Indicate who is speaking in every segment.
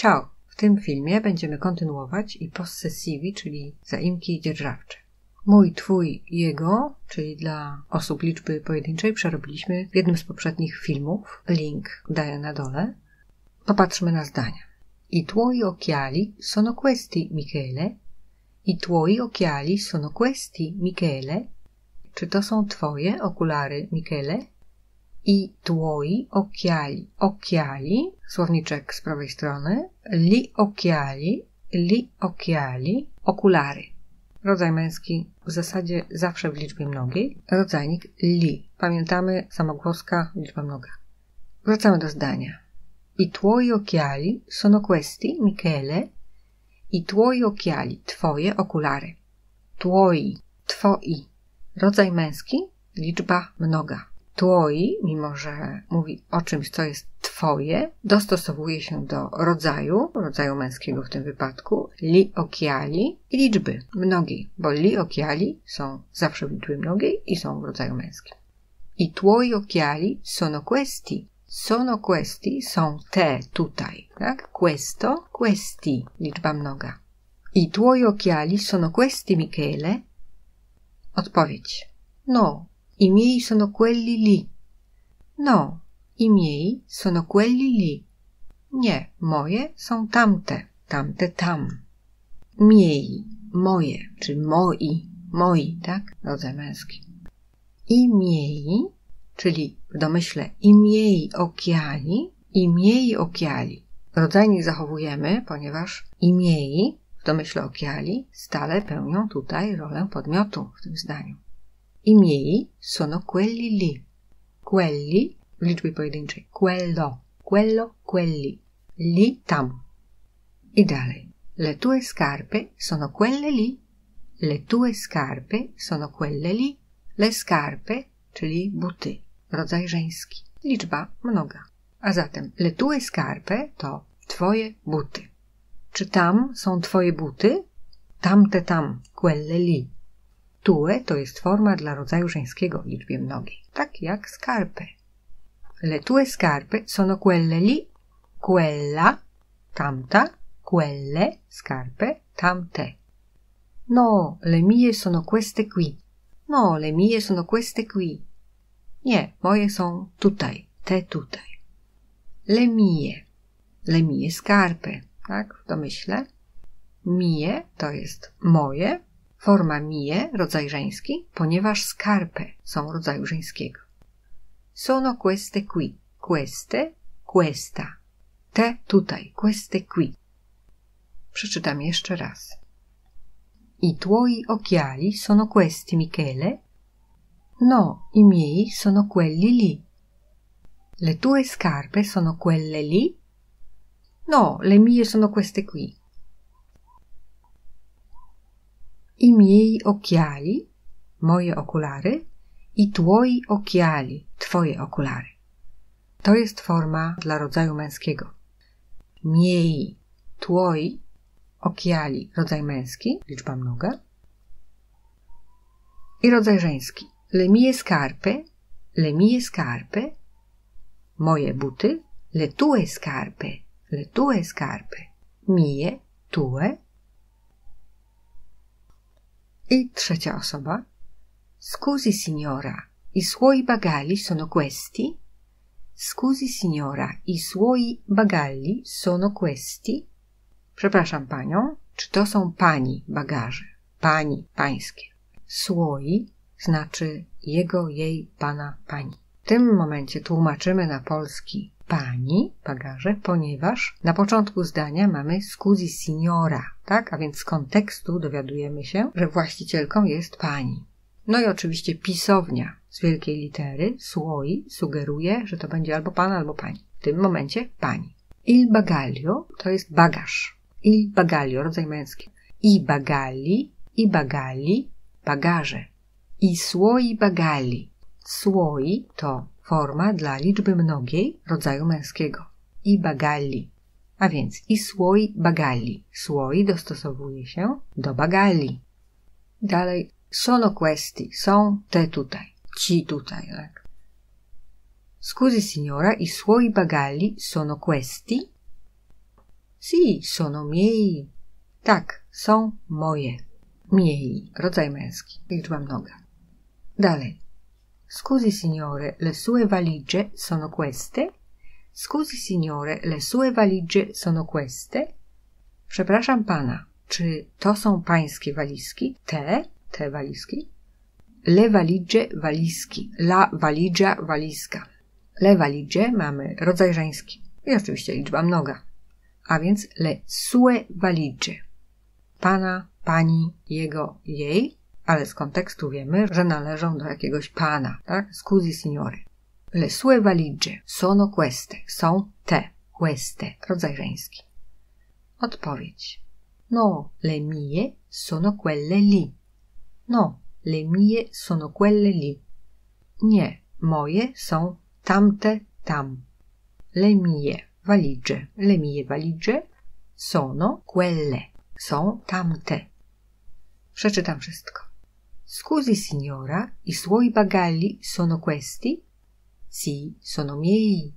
Speaker 1: Ciao! W tym filmie będziemy kontynuować i possessivi, czyli zaimki dzierżawcze. Mój, twój, jego, czyli dla osób liczby pojedynczej, przerobiliśmy w jednym z poprzednich filmów. Link daję na dole. Popatrzmy na zdania. I tuoi occhiali sono questi, Michele? I tuoi occhiali sono questi, Michele? Czy to są twoje okulary, Michele? I tuoi occhiali. Occhiali, słowniczek z prawej strony. Li occhiali, okulary. Rodzaj męski w zasadzie zawsze w liczbie mnogiej. Rodzajnik li. Pamiętamy, samogłoska, liczba mnoga. Wracamy do zdania. I tuoi occhiali sono questi, Michele? I tuoi occhiali, twoje okulary. Tuoi, twoi. Rodzaj męski, liczba mnoga. Tuoi, mimo że mówi o czymś, co jest twoje, dostosowuje się do rodzaju męskiego w tym wypadku, li occhiali i liczby mnogiej, bo li occhiali są zawsze w liczbie mnogiej i są w rodzaju męskim. I tuoi occhiali sono questi. Sono questi są te tutaj, tak? Questo, questi, liczba mnoga. I tuoi occhiali sono questi, Michele? Odpowiedź. No, i miei sono quelli lì. No, i miei sono quelli lì. Nie, moje są tamte, tamte tam. Miei, moje, czy moi, tak? Rodzaj męski. I miei, czyli w domyśle i miei occhiali. Rodzajnik zachowujemy, ponieważ i miei w domyśle occhiali stale pełnią tutaj rolę podmiotu w tym zdaniu. I miei sono quelli lì. Quelli w liczbie pojedynczej. Quello, quelli. Lì, tam. I dalej. Le tue scarpe sono quelle lì. Le tue scarpe sono quelle lì. Le scarpe, czyli buty. Rodzaj żeński. Liczba mnoga. A zatem le tue scarpe to twoje buty. Czy tam są twoje buty? Tamte tam, quelle lì. Tue to jest forma dla rodzaju żeńskiego w liczbie mnogiej, tak jak scarpe. Le tue scarpe sono quelle lì, quella, tamta, quelle, scarpe, tamte. No, le mie sono queste qui. No, le mie sono queste qui. Nie, moje są tutaj, te tutaj. Le mie scarpe, tak, w domyśle. Mie to jest moje, forma mie, rodzaj żeński, ponieważ scarpe są rodzaju żeńskiego. Sono queste qui, queste, questa. Te tutaj, queste qui. Przeczytam jeszcze raz. I tuoi occhiali sono questi, Michele? No, i miei sono quelli lì. Le tue scarpe sono quelle lì? No, le mie sono queste qui. I miei occhiali, moje okulary, i tuoi occhiali, twoje okulary. To jest forma dla rodzaju męskiego. Miei, tuoi, occhiali, rodzaj męski, liczba mnoga. I rodzaj żeński. Le mie scarpe, moje buty, le tue scarpe, mie, tue. I trzecia osoba. Scusi signora, i suoi bagagli sono questi? Scusi signora, i suoi bagagli sono questi? Przepraszam panią, czy to są pani bagaże? Pani, pańskie. Suoi znaczy jego, jej, pana, pani. W tym momencie tłumaczymy na polski pani, bagaże, ponieważ na początku zdania mamy scusi signora, tak? A więc z kontekstu dowiadujemy się, że właścicielką jest pani. No i oczywiście pisownia z wielkiej litery, suoi, sugeruje, że to będzie albo pan, albo pani. W tym momencie pani. Il bagaglio to jest bagaż. Il bagaglio, rodzaj męski. I bagalli, bagaże. I suoi bagalli. Suoi to forma dla liczby mnogiej rodzaju męskiego. I bagalli. A więc i suoi bagalli. Suoi dostosowuje się do bagalli. Dalej sono questi. Są te tutaj. Ci tutaj, tak? Scusi signora, i suoi bagagli sono questi? Sì, sono miei. Tak, są moje. Miei, rodzaj męski, liczba mnoga. Dalej. Scusi signore, le sue valigie sono queste? Scusi signore, le sue valigie sono queste? Przepraszam pana, czy to są pańskie walizki? Te walizki? Le valigie, walizki. La valigia, walizka. Le valigie mamy rodzaj żeński i oczywiście liczba mnoga. A więc le sue valigie. Pana, pani, jego, jej, ale z kontekstu wiemy, że należą do jakiegoś pana, tak? Scusi signore. Le sue valigie sono queste. Są te. Queste. Rodzaj żeński. Odpowiedź. No, le mie sono quelle lì. No, le mie sono quelle lì. Nie, moje są tamte tam. Le mie valigie. Le mie valigie sono quelle. Są tamte. Przeczytam wszystko. Scusi signora, i suoi bagagli sono questi? Sì, sono miei.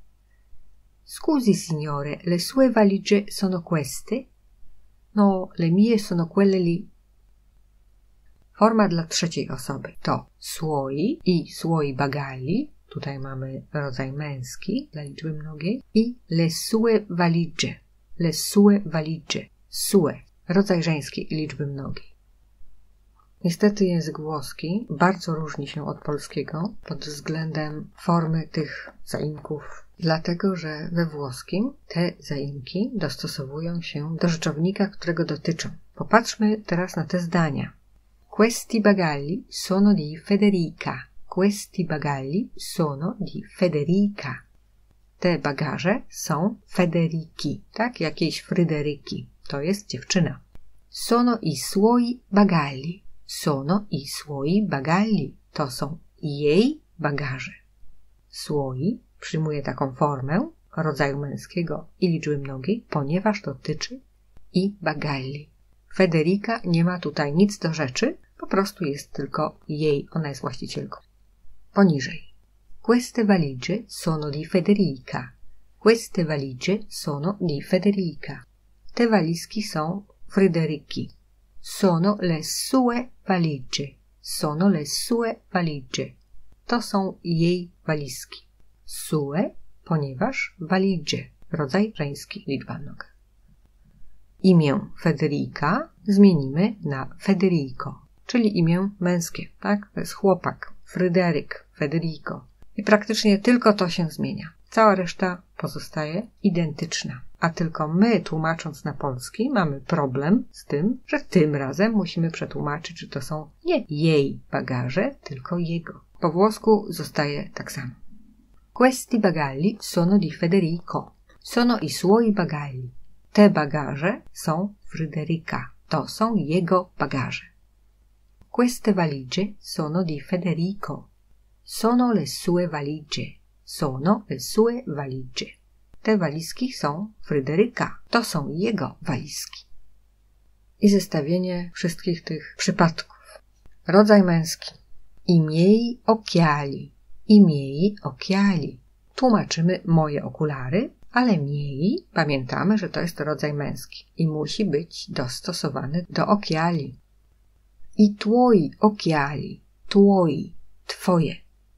Speaker 1: Scusi signore, le sue valigie sono queste? No, le mie sono quelle lì. Forma dla trzeciej osoby to suoi i suoi bagagli, tutaj mamy rodzaj męski dla liczby mnogiej, i le sue valigie, le sue valigie, sue, rodzaj żeński liczby mnogiej. Niestety język włoski bardzo różni się od polskiego pod względem formy tych zaimków, dlatego że we włoskim te zaimki dostosowują się do rzeczownika, którego dotyczą. Popatrzmy teraz na te zdania. Questi bagagli sono di Federica. Questi bagagli sono di Federica. Te bagaże są Federiki, tak? Jakiejś Fryderyki. To jest dziewczyna. Sono i suoi bagagli. Sono i suoi bagagli. To są jej bagaże. Suoi przyjmuje taką formę rodzaju męskiego i liczby mnogiej, ponieważ dotyczy i bagagli. Federica nie ma tutaj nic do rzeczy, po prostu jest tylko jej, ona jest właścicielką. Poniżej. Queste valigie sono di Federica. Queste valigie sono di Federica. Te walizki są Fryderyki. Sono le sue valigie. Sono le sue valigie. To są jej walizki. Sue, ponieważ valigie, rodzaj żeński, liczba mnoga. Imię Federica zmienimy na Federico, czyli imię męskie, tak? To jest chłopak, Fryderyk, Federico. I praktycznie tylko to się zmienia. Cała reszta pozostaje identyczna. A tylko my, tłumacząc na polski, mamy problem z tym, że tym razem musimy przetłumaczyć, że to są nie jej bagaże, tylko jego. Po włosku zostaje tak samo. Questi bagagli sono di Federico. Sono i suoi bagagli. Te bagaże są Fryderyka. To są jego bagaże. Queste valigie sono di Federico. Sono le sue valigie. Sono le sue valigie. Te walizki są Fryderyka. To są jego walizki. I zestawienie wszystkich tych przypadków. Rodzaj męski. I miei occhiali. I miei occhiali. Tłumaczymy moje okulary, ale miei, pamiętamy, że to jest rodzaj męski i musi być dostosowany do occhiali. I tuoi occhiali. Tuoi. Twoje.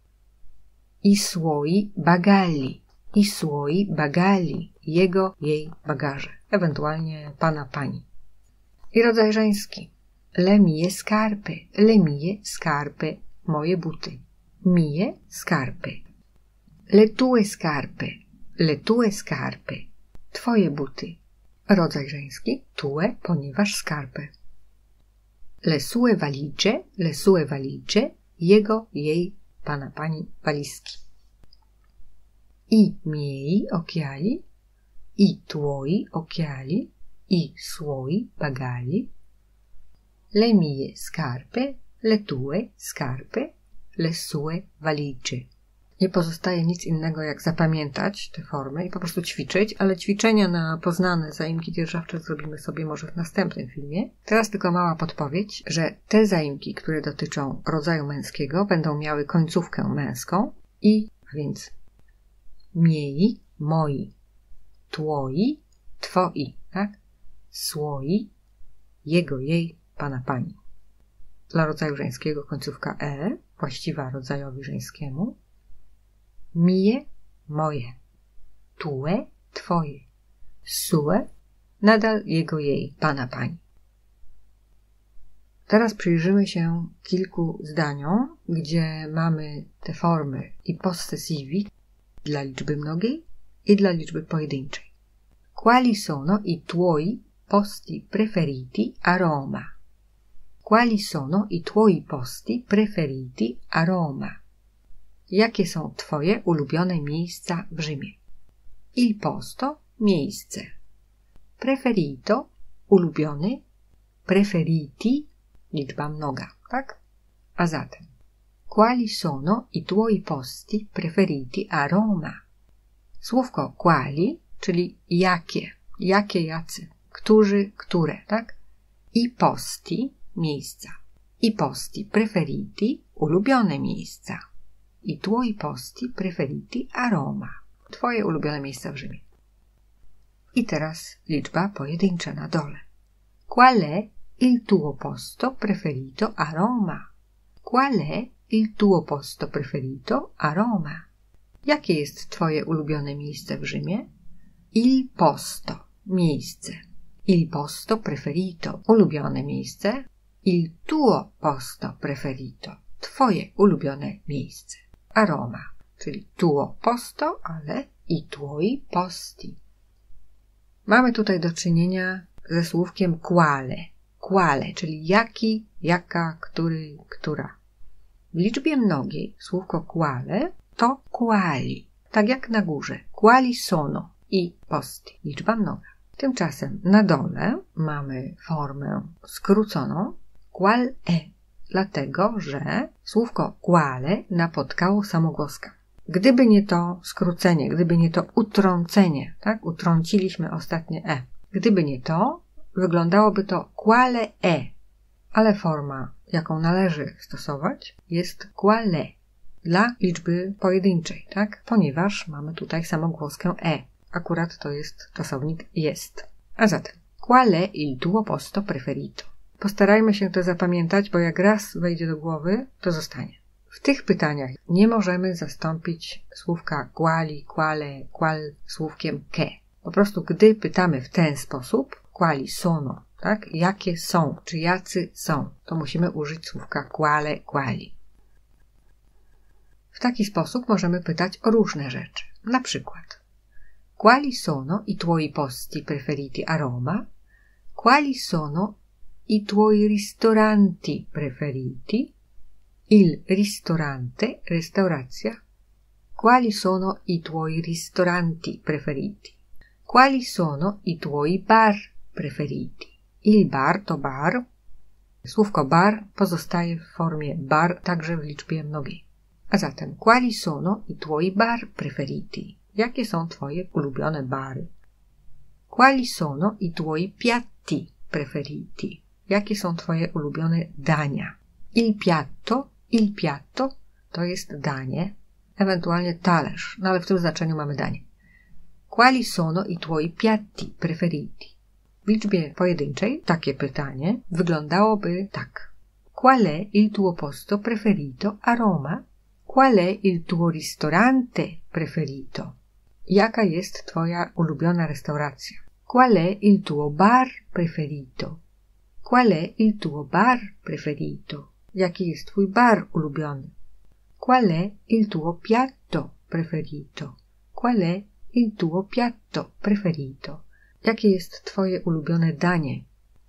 Speaker 1: I suoi bagagli. I suoi bagagli. Jego, jej bagaże. Ewentualnie pana, pani. I rodzaj żeński. Le mie scarpe. Le mie scarpe. Moje buty. Mie scarpe. Le tue scarpe. Le tue scarpe. Twoje buty. Rodzaj żeński. Tue, ponieważ scarpe. Le sue valigie. Le sue valigie. Jego, jej, pana, pani walizki. I miei occhiali. I tuoi occhiali. I suoi bagagli. Le mie scarpe. Le tue scarpe. Le sue valigie. Nie pozostaje nic innego jak zapamiętać te formy i po prostu ćwiczyć, ale ćwiczenia na poznane zaimki dzierżawcze zrobimy sobie może w następnym filmie. Teraz tylko mała podpowiedź, że te zaimki, które dotyczą rodzaju męskiego, będą miały końcówkę męską a więc miei, moi, tuoi, twoi, tak? Słoi, jego, jej, pana, pani. Dla rodzaju żeńskiego końcówka e, właściwa rodzajowi żeńskiemu. Mie, moje. Tue, twoje. Sue, nadal jego, jej, pana, pani. Teraz przyjrzymy się kilku zdaniom, gdzie mamy te formy i possessivi dla liczby mnogiej i dla liczby pojedynczej. Quali sono i tuoi posti preferiti a Roma? Quali sono i tuoi posti preferiti a Roma? Jakie są twoje ulubione miejsca w Rzymie? Il posto, miejsce. Preferito, ulubiony. Preferiti, liczba mnoga, tak? A zatem, quali sono i tuoi posti preferiti a Roma? Słówko quali, czyli jakie, jacy, którzy, które, tak? I posti, miejsca. I posti preferiti, ulubione miejsca. I tuoi posti preferiti a Roma. Twoje ulubione miejsca w Rzymie. I teraz liczba pojedyncza na dole. Qual è il tuo posto preferito a Roma? Qual è il tuo posto preferito a Roma? Jakie jest twoje ulubione miejsce w Rzymie? Il posto, miejsce. Il posto preferito, ulubione miejsce. Il tuo posto preferito, twoje ulubione miejsce. A Roma, czyli tuo posto, ale i tuoi posti. Mamy tutaj do czynienia ze słówkiem quale. Quale, czyli jaki, jaka, który, która. W liczbie mnogiej słówko quale to quali, tak jak na górze. Quali sono i posti, liczba mnoga. Tymczasem na dole mamy formę skróconą qual è, dlatego że słówko quale napotkało samogłoska. Gdyby nie to skrócenie, gdyby nie to utrącenie, tak? Utrąciliśmy ostatnie e. Gdyby nie to, wyglądałoby to quale è, ale forma, jaką należy stosować, jest quale dla liczby pojedynczej, tak? Ponieważ mamy tutaj samogłoskę e. Akurat to jest czasownik jest. A zatem, quale il tuo posto preferito? Postarajmy się to zapamiętać, bo jak raz wejdzie do głowy, to zostanie. W tych pytaniach nie możemy zastąpić słówka quali, quale, qual słówkiem che. Po prostu gdy pytamy w ten sposób, quali sono, tak? Jakie są, czy jacy są, to musimy użyć słówka quale, quali. W taki sposób możemy pytać o różne rzeczy. Na przykład, quali sono i tuoi posti preferiti a Roma? Quali sono i tuoi ristoranti preferiti? Il ristorante, restauracja. Quali sono i tuoi ristoranti preferiti? Quali sono i tuoi bar preferiti? Il bar to bar. Słówko bar pozostaje w formie bar także w liczbie mnogiej. A zatem, quali sono i tuoi bar preferiti? Jakie są twoje ulubione bary? Quali sono i tuoi piatti preferiti? Jakie są twoje ulubione dania? Il piatto to jest danie, ewentualnie talerz, no ale w tym znaczeniu mamy danie. Quali sono i tuoi piatti preferiti? W liczbie pojedynczej takie pytanie wyglądałoby tak. Qual è il tuo posto preferito a Roma? Qual è il tuo ristorante preferito? Jaka jest twoja ulubiona restauracja? Qual è il tuo bar preferito? Qual è il tuo bar preferito? Jaki jest twój bar ulubiony? Qual è il tuo piatto preferito? Qual è il tuo piatto preferito? Jakie jest twoje ulubione danie?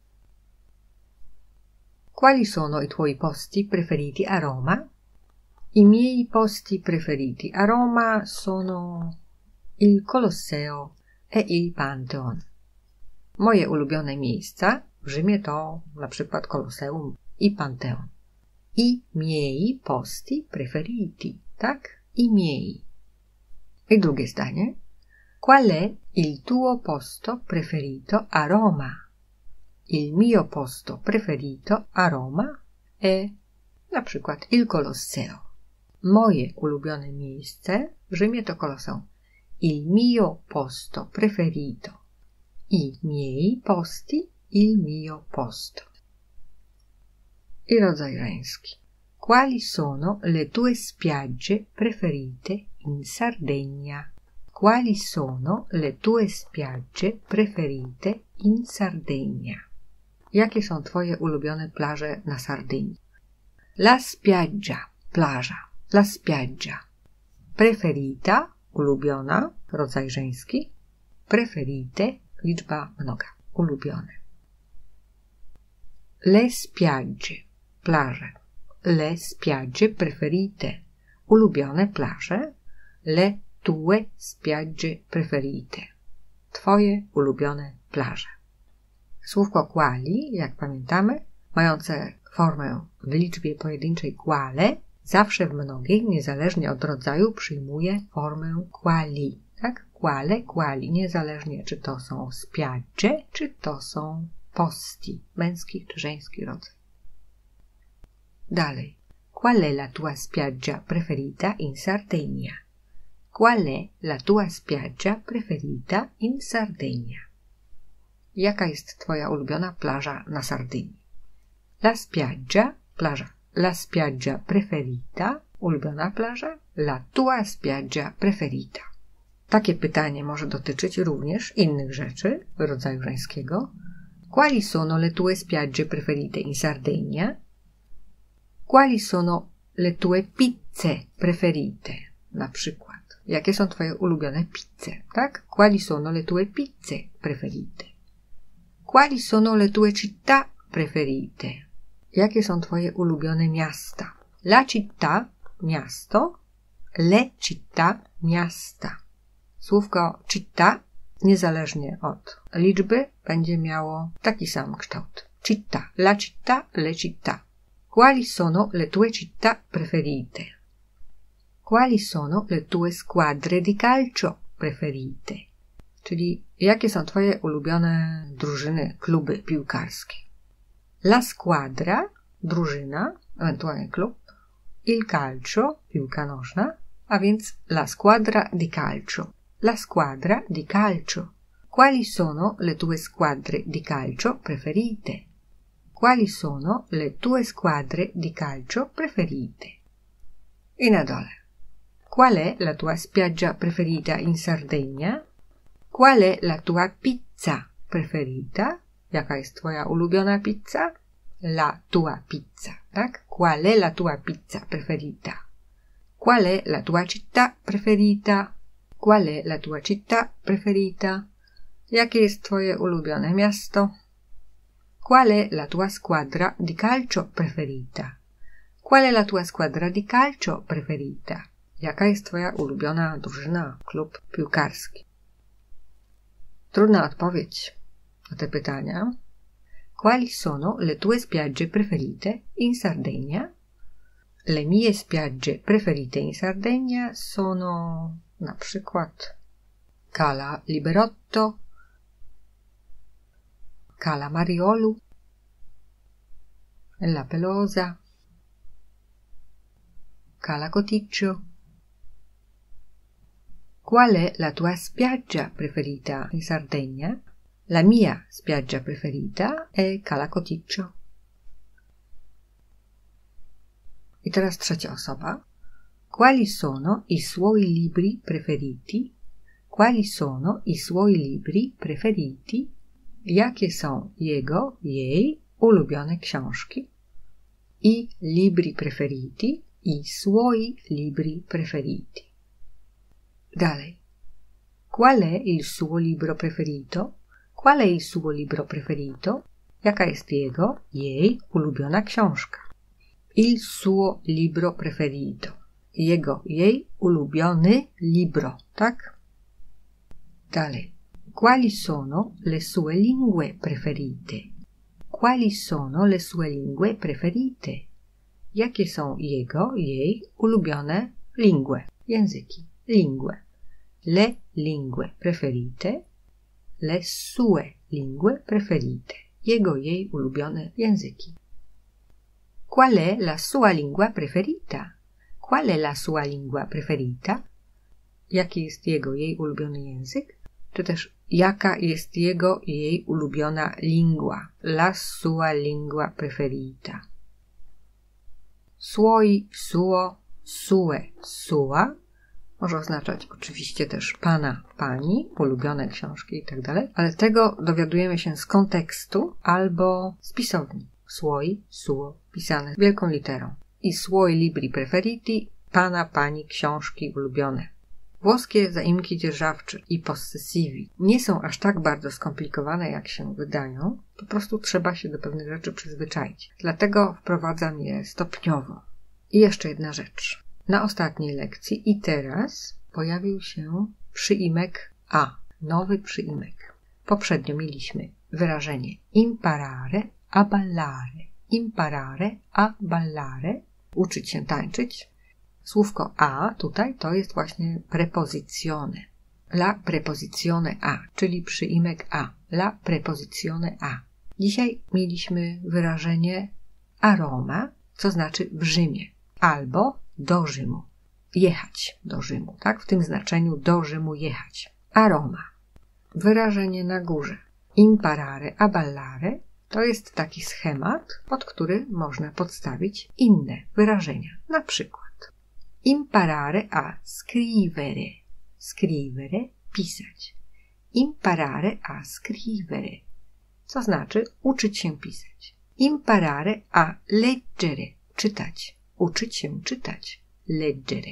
Speaker 1: Quali sono i tuoi posti preferiti a Roma? I miei posti preferiti a Roma sono il Colosseo e il Pantheon. Moje ulubione miejsca w Rzymie to na przykład Koloseum i Panteon. I miei posti preferiti, tak? I miei. I drugie zdanie. Qual è il tuo posto preferito a Roma? Il mio posto preferito a Roma è na przykład il Colosseo. Moje ulubione miejsce w Rzymie to Koloseum. Il mio posto preferito. I miei posti, il mio posto. I rodzaj żeński. Quali sono le tue spiagge preferite in Sardegna? Quali sono le tue spiagge preferite in Sardegna? Jakie są twoje ulubione plaże na Sardynii? La spiaggia, plaża. La spiaggia. Preferita, ulubiona, rodzaj żeński. Preferite, liczba mnoga, ulubione. Le spiagge, plaże. Le spiagge preferite, ulubione plaże. Le tue spiagge preferite, twoje ulubione plaże. Słówko quali, jak pamiętamy, mające formę w liczbie pojedynczej quale, zawsze w mnogiej, niezależnie od rodzaju, przyjmuje formę quali. Tak? Quale, quali, niezależnie czy to są spiagge, czy to są posti, męski czy żeński rodzaj. Dalej. Qual è la tua spiaggia preferita in Sardegna? Qual è la tua spiaggia preferita in Sardegna? Jaka jest twoja ulubiona plaża na Sardynii? La spiaggia, plaża. La spiaggia preferita, ulubiona plaża. La tua spiaggia preferita. Takie pytanie może dotyczyć również innych rzeczy rodzaju żeńskiego. Quali sono le tue spiagge preferite in Sardegna? Quali sono le tue pizze preferite? Na przykład. Jakie są twoje ulubione pizze, tak? Quali sono le tue pizze preferite? Quali sono le tue città preferite? Jakie są twoje ulubione miasta? La città, miasto. Le città, miasta. Słówko città, niezależnie od liczby, będzie miało taki sam kształt. Città, la città, le città. Quali sono le tue città preferite? Quali sono le tue squadre di calcio preferite? Czyli jakie są twoje ulubione drużyny, kluby piłkarskie? La squadra, drużyna, ewentualnie klub. Il calcio, piłka nożna, a więc la squadra di calcio. La squadra di calcio. Quali sono le tue squadre di calcio preferite? Quali sono le tue squadre di calcio preferite? I na dole. Qual è la tua spiaggia preferita in Sardegna? Qual è la tua pizza preferita? Jaka jest twoja ulubiona pizza? La tua pizza, tak? Qual è la tua pizza preferita? Qual è la tua città preferita? Qual è la tua città preferita? Jakie jest twoje ulubione miasto? Qual è la tua squadra di calcio preferita? Qual è la tua squadra di calcio preferita? Jaka jest twoja ulubiona drużyna, klub piłkarski? Trudna odpowiedź na te pytania. Quali sono le tue spiagge preferite in Sardegna? Le mie spiagge preferite in Sardegna sono na przykład Cala Liberotto, Cala Mariolu, La Pelosa, Cala Coticcio. Qual è la tua spiaggia preferita in Sardegna? La mia spiaggia preferita è Cala Coticcio. I teraz trzecia osoba. Quali sono i suoi libri preferiti? Quali sono i suoi libri preferiti? Jakie są jego, jej ulubione książki? I libri preferiti, i suoi libri preferiti. Dalej. Qual è il suo libro preferito? Qual è il suo libro preferito? Jaka jest jego, jej ulubiona książka? Il suo libro preferito. Jego, jej ulubiony libro, tak? Dalej. Quali sono le sue lingue preferite? Quali sono le sue lingue preferite? Jakie są jego, jej ulubione lingue, języki, lingue. Le lingue preferite, le sue lingue preferite. Jego, jej ulubione języki. Qual è la sua lingua preferita? Qual è la sua lingua preferita? Jaki jest jego, jej ulubiony język? czy też jaka jest jego i jej ulubiona lingua, la sua lingua preferita. Suoi, suo, sue, sua może oznaczać oczywiście też pana, pani, ulubione książki itd., ale tego dowiadujemy się z kontekstu albo z pisowni. Suoi, suo, pisane wielką literą. I suoi libri preferiti, pana, pani, książki ulubione. Włoskie zaimki dzierżawcze i possessivi nie są aż tak bardzo skomplikowane, jak się wydają. Po prostu trzeba się do pewnych rzeczy przyzwyczaić. Dlatego wprowadzam je stopniowo. I jeszcze jedna rzecz. Na ostatniej lekcji i teraz pojawił się przyimek a, nowy przyimek. Poprzednio mieliśmy wyrażenie imparare a ballare. Imparare a ballare. Uczyć się tańczyć. Słówko a tutaj to jest właśnie preposizione. La preposizione a, czyli przyimek a. La preposizione a. Dzisiaj mieliśmy wyrażenie aroma, co znaczy w Rzymie, albo do Rzymu. Jechać do Rzymu, tak? W tym znaczeniu do Rzymu jechać. Aroma. Wyrażenie na górze. Imparare a ballare to jest taki schemat, pod który można podstawić inne wyrażenia. Na przykład imparare a scrivere. Scrivere, pisać. Imparare a scrivere, co znaczy uczyć się pisać. Imparare a leggere, czytać. Uczyć się czytać. Leggere.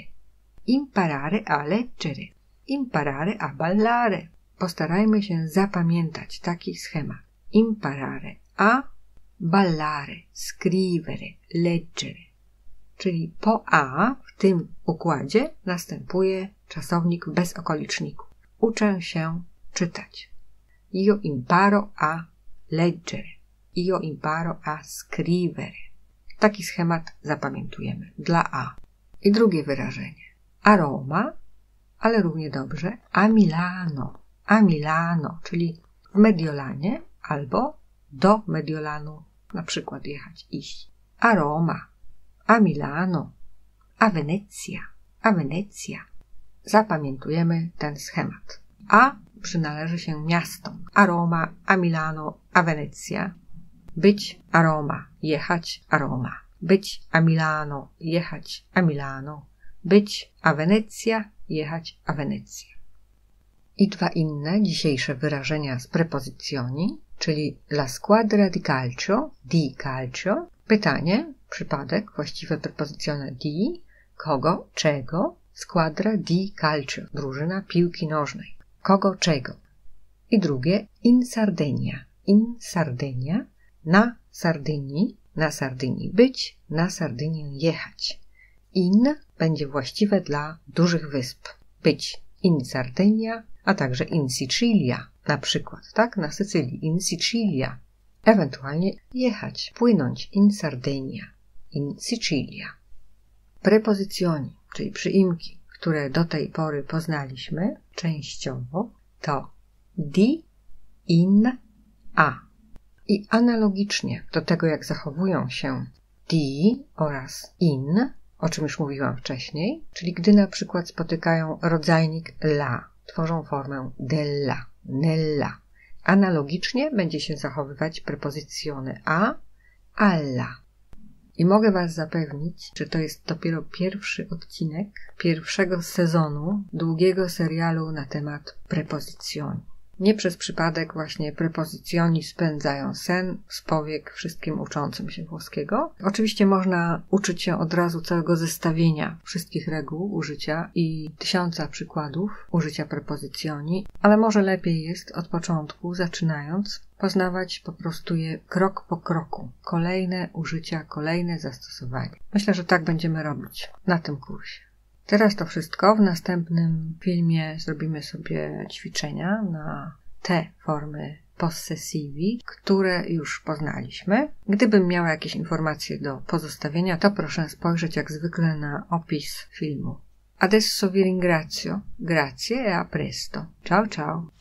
Speaker 1: Imparare a leggere. Imparare a ballare. Postarajmy się zapamiętać taki schemat. Imparare a ballare, scrivere, leggere. Czyli po a w tym układzie następuje czasownik bez okoliczników. Uczę się czytać. Io imparo a leggere. Io imparo a scrivere. Taki schemat zapamiętujemy dla a. I drugie wyrażenie. Aroma, ale równie dobrze a Milano. A Milano, czyli w Mediolanie albo do Mediolanu na przykład jechać, iść. A Roma, a Milano, a Wenecja, a Wenecja. Zapamiętujemy ten schemat. A przynależy się miastom. A Roma, a Milano, a Wenecja. Być a Roma, jechać a Roma. Być a Milano, jechać a Milano. Być a Wenecja, jechać a Wenecja. I dwa inne dzisiejsze wyrażenia z prepozycjoni, czyli la squadra di calcio, pytanie, przypadek, właściwe prepozycjone di, kogo, czego, squadra di calcio, drużyna piłki nożnej, kogo, czego. I drugie, in Sardegna, na Sardynii być, na Sardynię jechać. In będzie właściwe dla dużych wysp, być in Sardegna, a także in Sicilia, na przykład, tak, na Sycylii, in Sicilia. Ewentualnie jechać, płynąć in Sardegna, in Sicilia. Prepozycjoni, czyli przyimki, które do tej pory poznaliśmy częściowo, to di, in, a. I analogicznie do tego, jak zachowują się di oraz in, o czym już mówiłam wcześniej, czyli gdy na przykład spotykają rodzajnik la, tworzą formę della, nella. Analogicznie będzie się zachowywać prepozycjone a, alla. I mogę Was zapewnić, że to jest dopiero pierwszy odcinek pierwszego sezonu długiego serialu na temat prepozycjoni. Nie przez przypadek właśnie prepozycjoni spędzają sen z powiek wszystkim uczącym się włoskiego. Oczywiście można uczyć się od razu całego zestawienia wszystkich reguł użycia i 1000 przykładów użycia prepozycjoni, ale może lepiej jest od początku, zaczynając, poznawać po prostu je krok po kroku. Kolejne użycia, kolejne zastosowania. Myślę, że tak będziemy robić na tym kursie. Teraz to wszystko. W następnym filmie zrobimy sobie ćwiczenia na te formy possessivi, które już poznaliśmy. Gdybym miała jakieś informacje do pozostawienia, to proszę spojrzeć jak zwykle na opis filmu. Adesso vi ringrazio. Grazie e a presto. Ciao ciao.